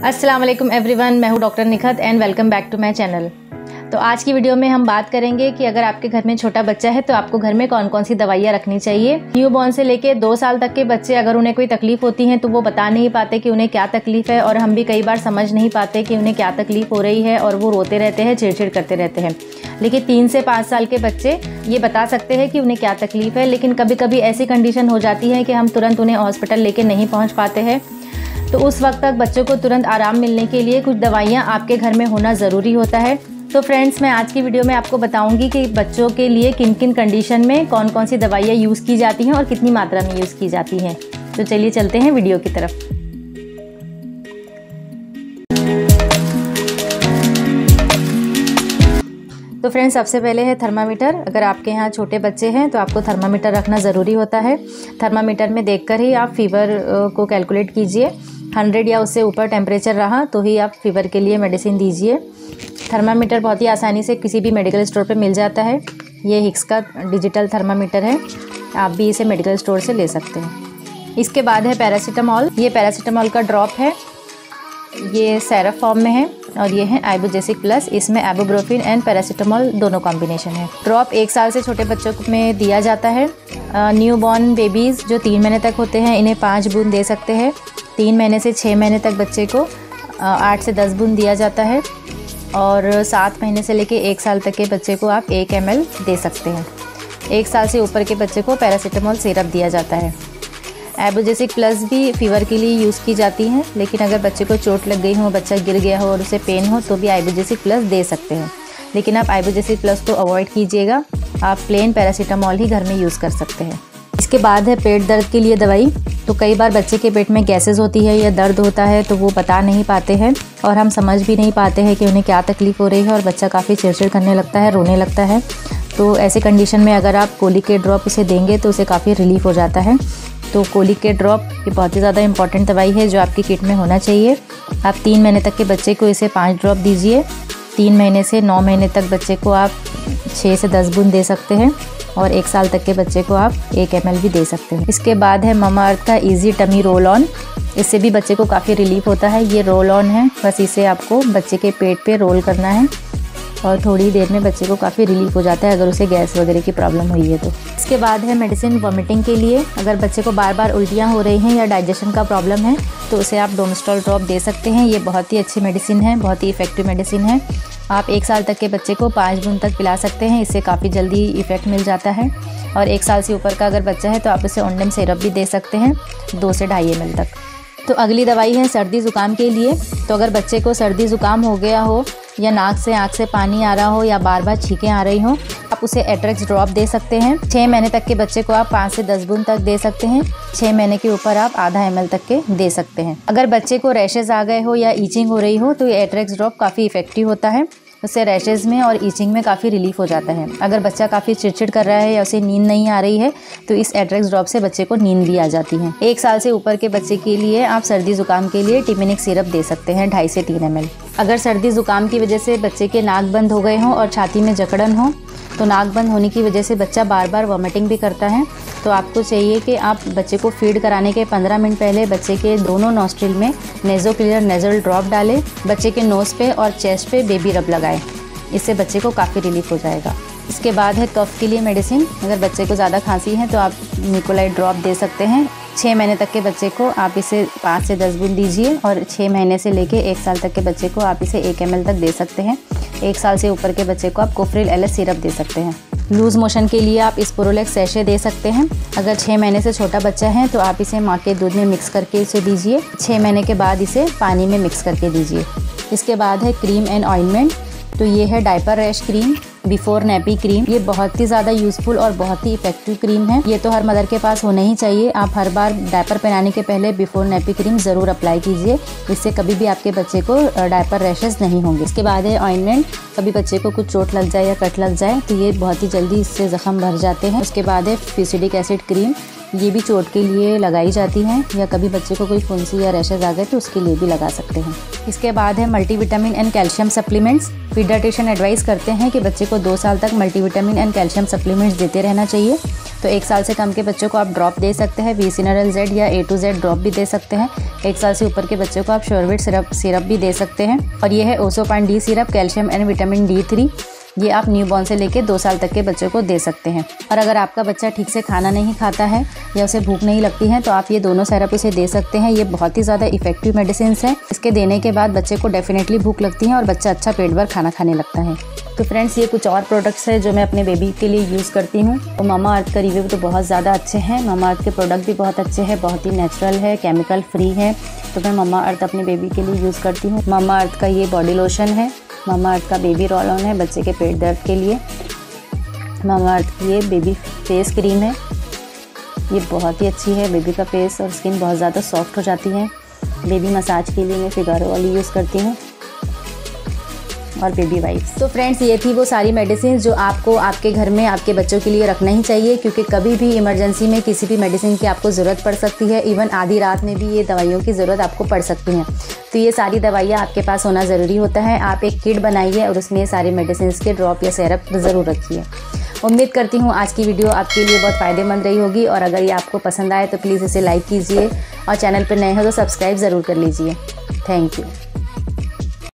अस्सलाम वालेकुम एवरीवन, मैं हूँ doctor Nikhat and welcome back to my channel. तो आज की वीडियो में हम बात करेंगे कि अगर आपके घर में छोटा बच्चा है तो आपको घर में कौन कौन सी दवाइयाँ रखनी चाहिए। न्यू बॉर्न से लेके 2 साल तक के बच्चे अगर उन्हें कोई तकलीफ होती है तो वो बता नहीं पाते कि उन्हें क्या तकलीफ है, और हम भी कई बार समझ नहीं पाते कि उन्हें क्या तकलीफ हो रही है और वो रोते रहते हैं, चिड़चिड़ करते रहते हैं। लेकिन 3 से 5 साल के बच्चे ये बता सकते हैं कि उन्हें क्या तकलीफ है, लेकिन कभी कभी ऐसी कंडीशन हो जाती है कि हम तुरंत उन्हें हॉस्पिटल लेके नहीं पहुँच पाते हैं। तो उस वक्त तक बच्चों को तुरंत आराम मिलने के लिए कुछ दवाइयाँ आपके घर में होना ज़रूरी होता है। तो फ्रेंड्स, मैं आज की वीडियो में आपको बताऊंगी कि बच्चों के लिए किन किन कंडीशन में कौन कौन सी दवाइयाँ यूज़ की जाती हैं और कितनी मात्रा में यूज़ की जाती हैं। तो चलिए चलते हैं वीडियो की तरफ। तो फ्रेंड्स, सबसे पहले है थर्मामीटर। अगर आपके यहाँ छोटे बच्चे हैं तो आपको थर्मामीटर रखना ज़रूरी होता है। थर्मामीटर में देखकर ही आप फीवर को कैलकुलेट कीजिए। 100 या उससे ऊपर टेम्परेचर रहा तो ही आप फीवर के लिए मेडिसिन दीजिए। थर्मामीटर बहुत ही आसानी से किसी भी मेडिकल स्टोर पे मिल जाता है। ये हिक्स का डिजिटल थर्मामीटर है, आप भी इसे मेडिकल स्टोर से ले सकते हैं। इसके बाद है पैरासीटामॉल। ये पैरासीटामॉल का ड्रॉप है, ये सिरप फॉर्म में है, और ये है आइबुजेसिक प्लस। इसमें आइबुप्रोफेन एंड पैरासीटामॉल दोनों कॉम्बिनेशन है। ड्रॉप 1 साल से छोटे बच्चों में दिया जाता है। न्यू बॉर्न बेबीज़ जो 3 महीने तक होते हैं इन्हें 5 बूंद दे सकते हैं। 3 महीने से 6 महीने तक बच्चे को 8 से 10 बूंद दिया जाता है, और 7 महीने से लेके 1 साल तक के बच्चे को आप 1 ml दे सकते हैं। 1 साल से ऊपर के बच्चे को पैरासीटामॉल सिरप दिया जाता है। आइबुजेसिक प्लस भी फीवर के लिए यूज़ की जाती हैं, लेकिन अगर बच्चे को चोट लग गई हो, बच्चा गिर गया हो और उसे पेन हो तो भी आइबुजेसिक प्लस दे सकते हैं। लेकिन आप आइबुजेसिक प्लस को अवॉइड कीजिएगा, आप प्लेन पैरासीटामॉल ही घर में यूज़ कर सकते हैं। इसके बाद है पेट दर्द के लिए दवाई। तो कई बार बच्चे के पेट में गैसेस होती है या दर्द होता है तो वो बता नहीं पाते हैं, और हम समझ भी नहीं पाते हैं कि उन्हें क्या तकलीफ़ हो रही है, और बच्चा काफ़ी चिड़चिड़ करने लगता है, रोने लगता है। तो ऐसे कंडीशन में अगर आप कोलिकेट ड्रॉप इसे देंगे तो उसे काफ़ी रिलीफ हो जाता है। तो कोलिकेट ड्रॉप ये बहुत ही ज़्यादा इंपॉर्टेंट दवाई है जो आपकी किट में होना चाहिए। आप 3 महीने तक के बच्चे को इसे 5 ड्रॉप दीजिए। 3 महीने से 9 महीने तक बच्चे को आप 6 से 10 बूंद दे सकते हैं, और 1 साल तक के बच्चे को आप 1 ml भी दे सकते हैं। इसके बाद है ममा अर्थ का इजी टमी रोल ऑन। इससे भी बच्चे को काफ़ी रिलीफ होता है। ये रोल ऑन है, बस इसे आपको बच्चे के पेट पे रोल करना है, और थोड़ी देर में बच्चे को काफ़ी रिलीफ हो जाता है अगर उसे गैस वगैरह की प्रॉब्लम हुई है तो। इसके बाद है मेडिसिन वॉमिटिंग के लिए। अगर बच्चे को बार बार उल्टियाँ हो रही हैं या डाइजेशन का प्रॉब्लम है तो उसे आप डोमेस्टॉल ड्रॉप दे सकते हैं। ये बहुत ही अच्छी मेडिसिन है, बहुत ही इफ़ेक्टिव मेडिसिन है। आप 1 साल तक के बच्चे को 5 बूंद तक पिला सकते हैं, इससे काफ़ी जल्दी इफ़ेक्ट मिल जाता है। और 1 साल से ऊपर का अगर बच्चा है तो आप उसे ओंडेम सिरप भी दे सकते हैं 2 से 2.5 ml तक। तो अगली दवाई है सर्दी ज़ुकाम के लिए। तो अगर बच्चे को सर्दी ज़ुकाम हो गया हो, या नाक से आँख से पानी आ रहा हो, या बार बार छींकें आ रही हो, आप उसे एट्रेक्स ड्रॉप दे सकते हैं। 6 महीने तक के बच्चे को आप 5 से 10 बूंद तक दे सकते हैं। 6 महीने के ऊपर आप आधा ml तक के दे सकते हैं। अगर बच्चे को रैशेज़ आ गए हो या ईचिंग हो रही हो तो ये एट्रेक्स ड्रॉप काफ़ी इफ़ेक्टिव होता है, उससे रैशेज़ में और ईचिंग में काफ़ी रिलीफ हो जाता है। अगर बच्चा काफ़ी चिड़चिड़ कर रहा है या उसे नींद नहीं आ रही है तो इस एट्रेक्स ड्रॉप से बच्चे को नींद भी आ जाती है। 1 साल से ऊपर के बच्चे के लिए आप सर्दी ज़ुकाम के लिए टिमिनिक सिरप दे सकते हैं 2.5 से 3 ml। अगर सर्दी ज़ुकाम की वजह से बच्चे के नाक बंद हो गए हों और छाती में जकड़न हो, तो नाक बंद होने की वजह से बच्चा बार बार वॉमिटिंग भी करता है, तो आपको चाहिए कि आप बच्चे को फीड कराने के 15 मिनट पहले बच्चे के दोनों नॉस्ट्रिल में नेज़ोक्लियर नेज़ल ड्रॉप डालें। बच्चे के नोज़ पे और चेस्ट पे बेबी रब लगाएं, इससे बच्चे को काफ़ी रिलीफ हो जाएगा। इसके बाद है कफ के लिए मेडिसिन। अगर बच्चे को ज़्यादा खांसी है तो आप निकोलाइट ड्रॉप दे सकते हैं। 6 महीने तक के बच्चे को आप इसे 5 से 10 बूंद दीजिए, और 6 महीने से लेके 1 साल तक के बच्चे को आप इसे 1 ml तक दे सकते हैं। 1 साल से ऊपर के बच्चे को आप कोफ्रिल LS सिरप दे सकते हैं। लूज़ मोशन के लिए आप स्पोरोलेक्स सैशे दे सकते हैं। अगर 6 महीने से छोटा बच्चा है तो आप इसे माँ के दूध में मिक्स करके इसे दीजिए। 6 महीने के बाद इसे पानी में मिक्स करके दीजिए। इसके बाद है क्रीम एंड ऑइंटमेंट। तो ये है diaper rash cream, before nappy cream. ये बहुत ही ज़्यादा यूज़फुल और बहुत ही इफेक्टिव क्रीम है। ये तो हर मदर के पास होना ही चाहिए। आप हर बार डायपर पहनाने के पहले बिफोर नैपी क्रीम ज़रूर अप्लाई कीजिए, इससे कभी भी आपके बच्चे को डायपर रैशेज़ नहीं होंगे। इसके बाद है ऑइंटमेंट। कभी बच्चे को कुछ चोट लग जाए या कट लग जाए तो ये बहुत ही जल्दी इससे ज़ख्म भर जाते हैं। उसके बाद है फ्यूसिडिक एसिड क्रीम। ये भी चोट के लिए लगाई जाती हैं, या कभी बच्चे को कोई फुंसी या रैशेज आ गए तो उसके लिए भी लगा सकते हैं। इसके बाद है multivitamin and calcium supplements. Paediatrician advice करते हैं कि बच्चे को 2 साल तक मल्टीविटामिन एंड कैल्शियम सप्लीमेंट्स देते रहना चाहिए। तो 1 साल से कम के बच्चों को आप ड्रॉप दे सकते हैं, वीसिनरल-Z या A to Z ड्रॉप भी दे सकते हैं। 1 साल से ऊपर के बच्चों को आप श्योरविट सिरप भी दे सकते हैं। और ये है Ossopan D syrup, calcium and vitamin D3। ये आप न्यूबॉर्न से लेकर 2 साल तक के बच्चों को दे सकते हैं। और अगर आपका बच्चा ठीक से खाना नहीं खाता है या उसे भूख नहीं लगती है तो आप ये दोनों सिरप उसे दे सकते हैं। ये बहुत ही ज़्यादा इफेक्टिव मेडिसिन है। इसके देने के बाद बच्चे को डेफिनेटली भूख लगती है और बच्चा अच्छा पेट भर खाना खाने लगता है। तो फ्रेंड्स, ये कुछ और प्रोडक्ट्स है जो मैं अपने बेबी के लिए यूज़ करती हूँ। तो मामा अर्थ का रिव्यू तो बहुत ज़्यादा अच्छे हैं। मामा अर्थ के प्रोडक्ट भी बहुत अच्छे हैं, बहुत ही नेचुरल है, केमिकल फ्री है। तो मैं मामा अर्थ अपने बेबी के लिए यूज़ करती हूँ। मामा अर्थ का ये बॉडी लोशन है, मामा अर्थ का बेबी रोल ऑन है बच्चे के पेट दर्द के लिए। मामा अर्थ की ये बेबी फेस क्रीम है, ये बहुत ही अच्छी है। बेबी का फेस और स्किन बहुत ज़्यादा सॉफ्ट हो जाती है। बेबी मसाज के लिए मैं फिगारो वाली यूज़ करती हूँ। और बेबी वाइप्स। तो फ्रेंड्स, ये थी वो सारी मेडिसिन जो आपको आपके घर में आपके बच्चों के लिए रखना ही चाहिए, क्योंकि कभी भी इमरजेंसी में किसी भी मेडिसिन की आपको ज़रूरत पड़ सकती है। इवन आधी रात में भी ये दवाइयों की ज़रूरत आपको पड़ सकती है। तो ये सारी दवाइयाँ आपके पास होना ज़रूरी होता है। आप एक किट बनाइए और उसमें ये सारी मेडिसिन के ड्रॉप या सिरप ज़रूर रखिए। उम्मीद करती हूँ आज की वीडियो आपके लिए बहुत फ़ायदेमंद रही होगी। और अगर ये आपको पसंद आए तो प्लीज़ इसे लाइक कीजिए और चैनल पर नए हो तो सब्सक्राइब ज़रूर कर लीजिए। Thank you.